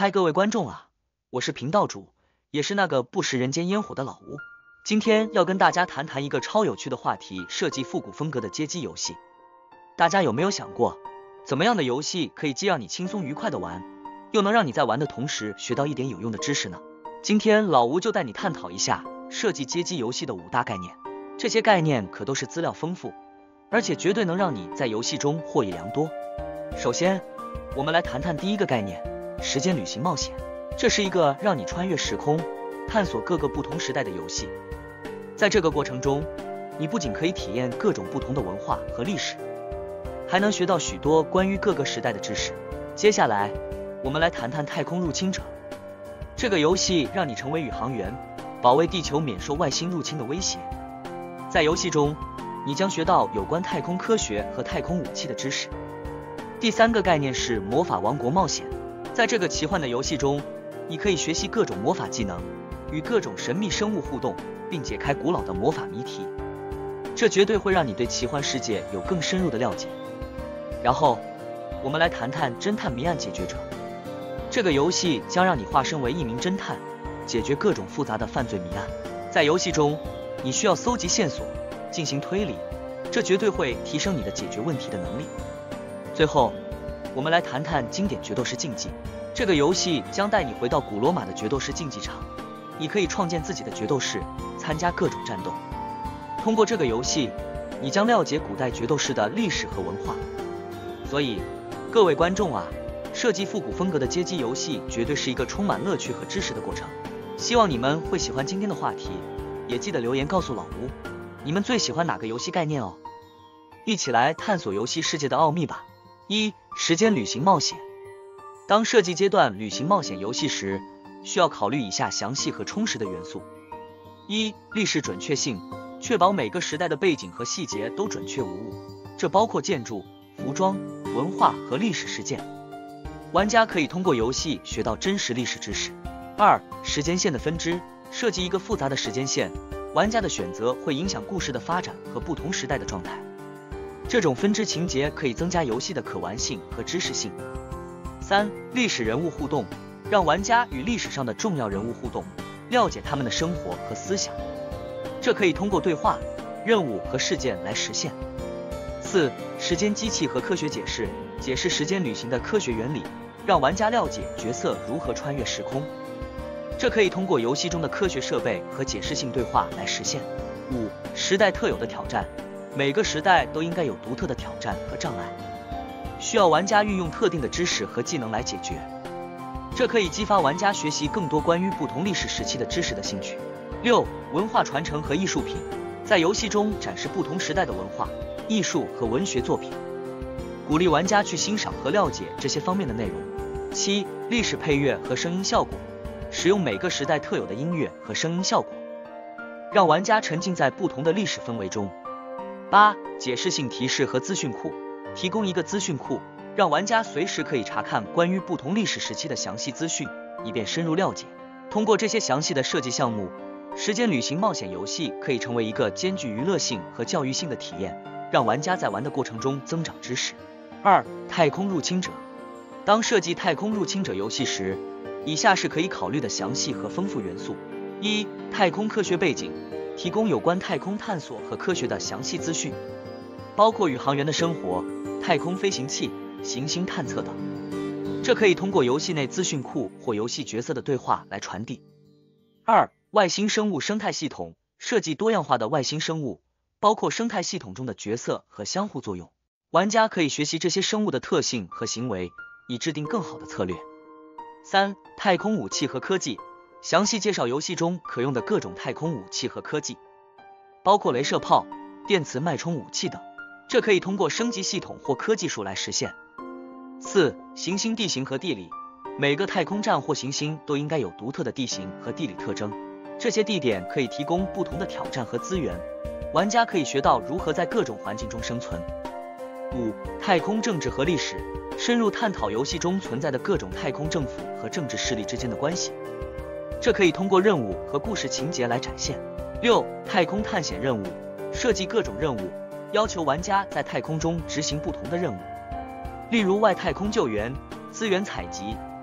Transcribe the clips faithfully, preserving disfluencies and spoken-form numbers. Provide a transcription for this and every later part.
嗨，各位观众啊，我是频道主，也是那个不食人间烟火的老吴。今天要跟大家谈谈一个超有趣的话题，设计复古风格的街机游戏。大家有没有想过，怎么样的游戏可以既让你轻松愉快的玩，又能让你在玩的同时学到一点有用的知识呢？今天老吴就带你探讨一下设计街机游戏的五大概念，这些概念可都是资料丰富，而且绝对能让你在游戏中获益良多。首先，我们来谈谈第一个概念，时间旅行冒险。这是一个让你穿越时空，探索各个不同时代的游戏。在这个过程中，你不仅可以体验各种不同的文化和历史，还能学到许多关于各个时代的知识。接下来，我们来谈谈太空入侵者。这个游戏让你成为宇航员，保卫地球免受外星入侵的威胁。在游戏中，你将学到有关太空科学和太空武器的知识。第三个概念是魔法王国冒险。在这个奇幻的游戏中，你可以学习各种魔法技能，与各种神秘生物互动，并解开古老的魔法谜题。这绝对会让你对奇幻世界有更深入的了解。然后，我们来谈谈侦探谜案解决者。这个游戏将让你化身为一名侦探，解决各种复杂的犯罪谜案。在游戏中，你需要搜集线索，进行推理，这绝对会提升你的解决问题的能力。最后，我们来谈谈经典决斗士竞技。这个游戏将带你回到古罗马的决斗士竞技场，你可以创建自己的决斗士，参加各种战斗。通过这个游戏，你将了解古代决斗士的历史和文化。所以，各位观众啊，设计复古风格的街机游戏绝对是一个充满乐趣和知识的过程。希望你们会喜欢今天的话题，也记得留言告诉老吴，你们最喜欢哪个游戏概念哦。一起来探索游戏世界的奥秘吧。一、时间旅行冒险。当设计阶段旅行冒险游戏时，需要考虑以下详细和充实的元素。一、历史准确性，确保每个时代的背景和细节都准确无误，这包括建筑、服装、文化和历史事件。玩家可以通过游戏学到真实历史知识。二、时间线的分支，设计一个复杂的时间线，玩家的选择会影响故事的发展和不同时代的状态。这种分支情节可以增加游戏的可玩性和知识性。三、历史人物互动，让玩家与历史上的重要人物互动，了解他们的生活和思想，这可以通过对话、任务和事件来实现。四、时间机器和科学解释，解释时间旅行的科学原理，让玩家了解角色如何穿越时空，这可以通过游戏中的科学设备和解释性对话来实现。五、时代特有的挑战，每个时代都应该有独特的挑战和障碍，需要玩家运用特定的知识和技能来解决，这可以激发玩家学习更多关于不同历史时期的知识的兴趣。六、文化传承和艺术品，在游戏中展示不同时代的文化、艺术和文学作品，鼓励玩家去欣赏和了解这些方面的内容。七、历史配乐和声音效果，使用每个时代特有的音乐和声音效果，让玩家沉浸在不同的历史氛围中。八、解释性提示和资讯库，提供一个资讯库，让玩家随时可以查看关于不同历史时期的详细资讯，以便深入了解。通过这些详细的设计项目，时间旅行冒险游戏可以成为一个兼具娱乐性和教育性的体验，让玩家在玩的过程中增长知识。二、太空入侵者。当设计太空入侵者游戏时，以下是可以考虑的详细和丰富元素。一、太空科学背景，提供有关太空探索和科学的详细资讯，包括宇航员的生活、太空飞行器、行星探测等，这可以通过游戏内资讯库或游戏角色的对话来传递。二、外星生物生态系统，设计多样化的外星生物，包括生态系统中的角色和相互作用，玩家可以学习这些生物的特性和行为，以制定更好的策略。三、太空武器和科技，详细介绍游戏中可用的各种太空武器和科技，包括雷射炮、电磁脉冲武器等，这可以通过升级系统或科技树来实现。四、行星地形和地理，每个太空站或行星都应该有独特的地形和地理特征，这些地点可以提供不同的挑战和资源，玩家可以学到如何在各种环境中生存。五、太空政治和历史，深入探讨游戏中存在的各种太空政府和政治势力之间的关系，这可以通过任务和故事情节来展现。六、太空探险任务，设计各种任务，要求玩家在太空中执行不同的任务，例如外太空救援、资源采集、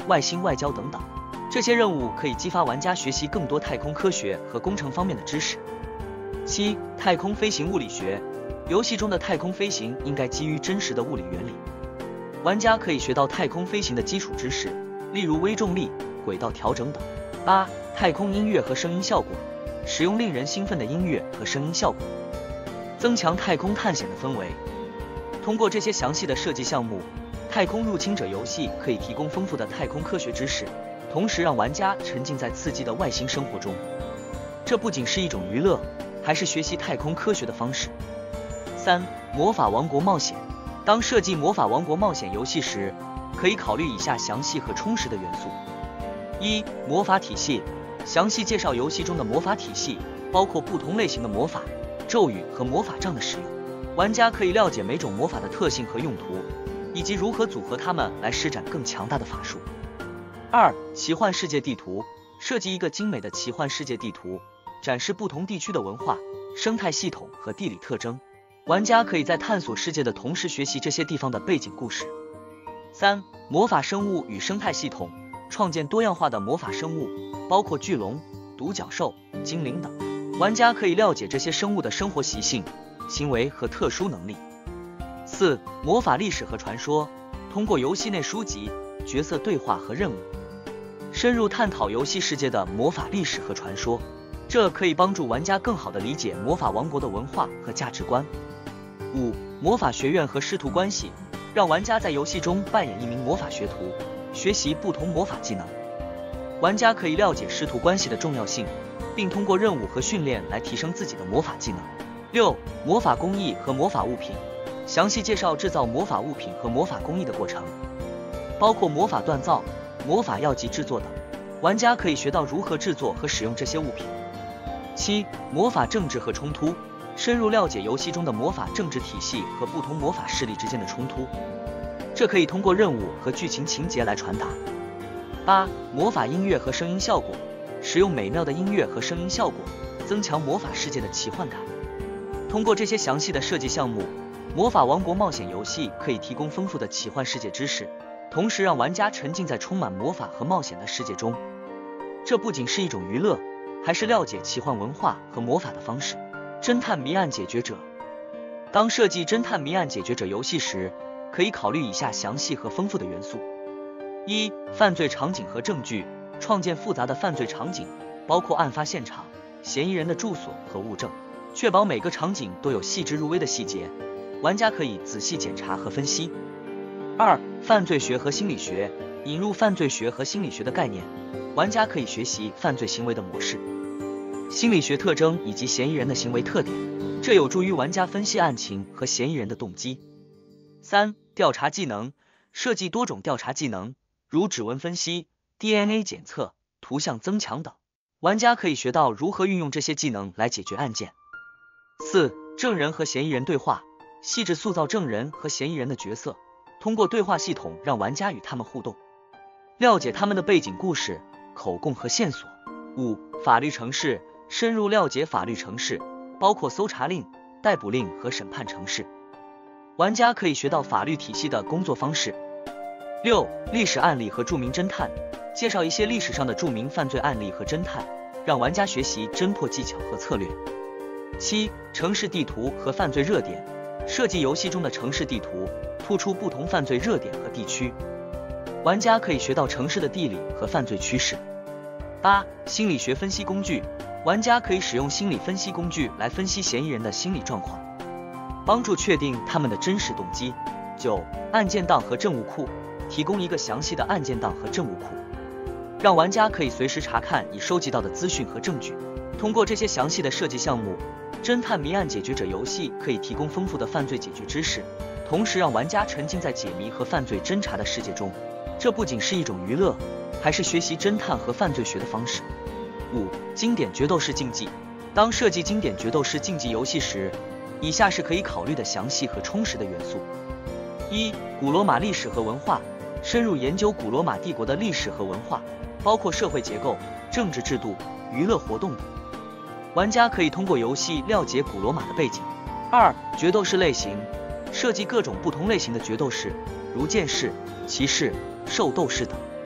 外星外交等等。这些任务可以激发玩家学习更多太空科学和工程方面的知识。七、太空飞行物理学。游戏中的太空飞行应该基于真实的物理原理，玩家可以学到太空飞行的基础知识，例如微重力、轨道调整等。八、太空音乐和声音效果。使用令人兴奋的音乐和声音效果，增强太空探险的氛围。通过这些详细的设计项目，太空入侵者游戏可以提供丰富的太空科学知识，同时让玩家沉浸在刺激的外星生活中。这不仅是一种娱乐，还是学习太空科学的方式。三、魔法王国冒险。当设计魔法王国冒险游戏时，可以考虑以下详细和充实的元素。一、魔法体系。详细介绍游戏中的魔法体系，包括不同类型的魔法、咒语和魔法杖的使用。玩家可以了解每种魔法的特性和用途，以及如何组合它们来施展更强大的法术。二、奇幻世界地图。设计一个精美的奇幻世界地图，展示不同地区的文化、生态系统和地理特征。玩家可以在探索世界的同时学习这些地方的背景故事。三、魔法生物与生态系统。创建多样化的魔法生物，包括巨龙、独角兽、精灵等。玩家可以了解这些生物的生活习性、行为和特殊能力。四、魔法历史和传说。通过游戏内书籍、角色对话和任务，深入探讨游戏世界的魔法历史和传说，这可以帮助玩家更好地理解魔法王国的文化和价值观。五、魔法学院和师徒关系。让玩家在游戏中扮演一名魔法学徒，学习不同魔法技能。玩家可以了解师徒关系的重要性，并通过任务和训练来提升自己的魔法技能。六、魔法工艺和魔法物品。详细介绍制造魔法物品和魔法工艺的过程，包括魔法锻造、魔法药剂制作等。玩家可以学到如何制作和使用这些物品。七、魔法政治和冲突。深入了解游戏中的魔法政治体系和不同魔法势力之间的冲突，这可以通过任务和剧情情节来传达。八、魔法音乐和声音效果。使用美妙的音乐和声音效果，增强魔法世界的奇幻感。通过这些详细的设计项目，魔法王国冒险游戏可以提供丰富的奇幻世界知识，同时让玩家沉浸在充满魔法和冒险的世界中。这不仅是一种娱乐，还是了解奇幻文化和魔法的方式。侦探谜案解决者。当设计侦探谜案解决者游戏时，可以考虑以下详细和丰富的元素。一、犯罪场景和证据。创建复杂的犯罪场景，包括案发现场、嫌疑人的住所和物证，确保每个场景都有细致入微的细节，玩家可以仔细检查和分析。二、犯罪学和心理学。引入犯罪学和心理学的概念，玩家可以学习犯罪行为的模式、心理学特征以及嫌疑人的行为特点，这有助于玩家分析案情和嫌疑人的动机。三、调查技能。设计多种调查技能，如指纹分析、D N A 检测、图像增强等，玩家可以学到如何运用这些技能来解决案件。四、证人和嫌疑人对话。细致塑造证人和嫌疑人的角色，通过对话系统让玩家与他们互动，了解他们的背景故事、口供和线索。五、法律程式。深入了解法律程式，包括搜查令、逮捕令和审判程式，玩家可以学到法律体系的工作方式。六、历史案例和著名侦探。介绍一些历史上的著名犯罪案例和侦探，让玩家学习侦破技巧和策略。七、城市地图和犯罪热点。设计游戏中的城市地图，突出不同犯罪热点和地区，玩家可以学到城市的地理和犯罪趋势。八、心理学分析工具。玩家可以使用心理分析工具来分析嫌疑人的心理状况，帮助确定他们的真实动机。九、案件档和证物库。提供一个详细的案件档和证物库，让玩家可以随时查看已收集到的资讯和证据。通过这些详细的设计项目，侦探谜案解决者游戏可以提供丰富的犯罪解决知识，同时让玩家沉浸在解谜和犯罪侦查的世界中。这不仅是一种娱乐，还是学习侦探和犯罪学的方式。五、经典决斗士竞技。当设计经典决斗士竞技游戏时，以下是可以考虑的详细和充实的元素。一、古罗马历史和文化。深入研究古罗马帝国的历史和文化，包括社会结构、政治制度、娱乐活动等。玩家可以通过游戏了解古罗马的背景。二、决斗士类型。设计各种不同类型的决斗士，如剑士、骑士、兽斗士等，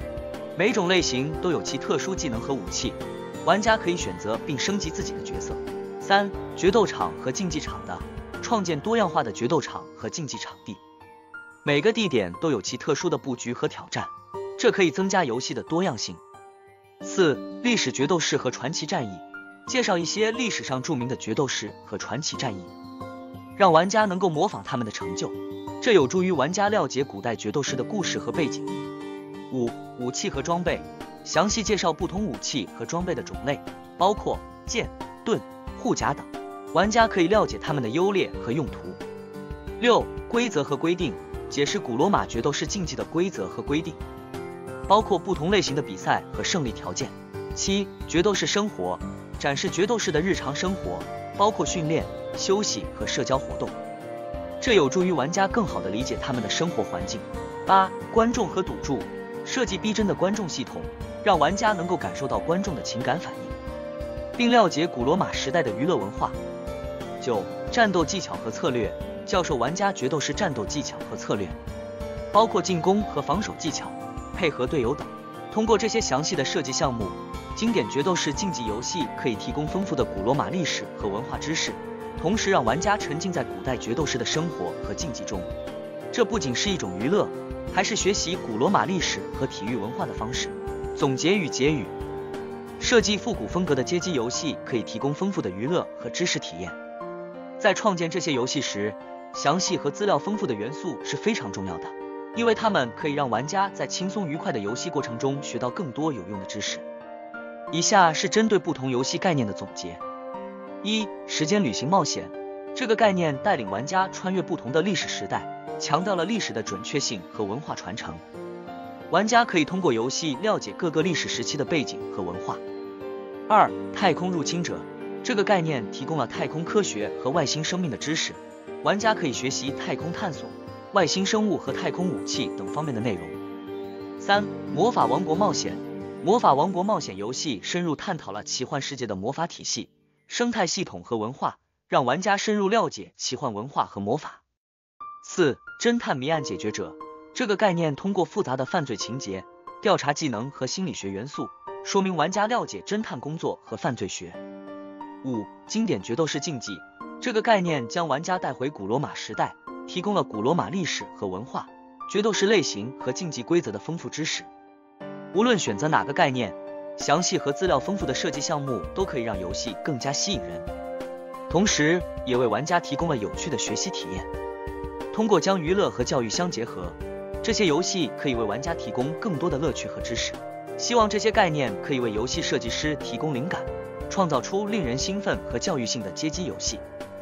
每种类型都有其特殊技能和武器，玩家可以选择并升级自己的角色。三、决斗场和竞技场的创建多样化的决斗场和竞技场地，每个地点都有其特殊的布局和挑战，这可以增加游戏的多样性。四、历史决斗士和传奇战役，介绍一些历史上著名的决斗士和传奇战役，让玩家能够模仿他们的成就，这有助于玩家了解古代决斗士的故事和背景。五、武器和装备，详细介绍不同武器和装备的种类，包括剑、盾、护甲等，玩家可以了解他们的优劣和用途。六、规则和规定，解释古罗马决斗士竞技的规则和规定，包括不同类型的比赛和胜利条件。七、决斗士生活，展示决斗士的日常生活，包括训练、休息和社交活动，这有助于玩家更好地理解他们的生活环境。八、观众和赌注，设计逼真的观众系统，让玩家能够感受到观众的情感反应，并了解古罗马时代的娱乐文化。九、战斗技巧和策略，教授玩家决斗士战斗技巧和策略，包括进攻和防守技巧、配合队友等。通过这些详细的设计项目，经典决斗士竞技游戏可以提供丰富的古罗马历史和文化知识，同时让玩家沉浸在古代决斗士的生活和竞技中。这不仅是一种娱乐，还是学习古罗马历史和体育文化的方式。总结与结语：设计复古风格的街机游戏可以提供丰富的娱乐和知识体验。在创建这些游戏时，详细和资料丰富的元素是非常重要的，因为它们可以让玩家在轻松愉快的游戏过程中学到更多有用的知识。以下是针对不同游戏概念的总结。一、时间旅行冒险，这个概念带领玩家穿越不同的历史时代，强调了历史的准确性和文化传承。玩家可以通过游戏了解各个历史时期的背景和文化。二、太空入侵者，这个概念提供了太空科学和外星生命的知识，玩家可以学习太空探索、外星生物和太空武器等方面的内容。三、魔法王国冒险，魔法王国冒险游戏深入探讨了奇幻世界的魔法体系、生态系统和文化，让玩家深入了解奇幻文化和魔法。四、侦探谜案解决者，这个概念通过复杂的犯罪情节、调查技能和心理学元素，说明玩家了解侦探工作和犯罪学。五、经典决斗士竞技，这个概念将玩家带回古罗马时代，提供了古罗马历史和文化、决斗士类型和竞技规则的丰富知识。无论选择哪个概念，详细和资料丰富的设计项目都可以让游戏更加吸引人，同时也为玩家提供了有趣的学习体验。通过将娱乐和教育相结合，这些游戏可以为玩家提供更多的乐趣和知识。希望这些概念可以为游戏设计师提供灵感，创造出令人兴奋和教育性的街机游戏。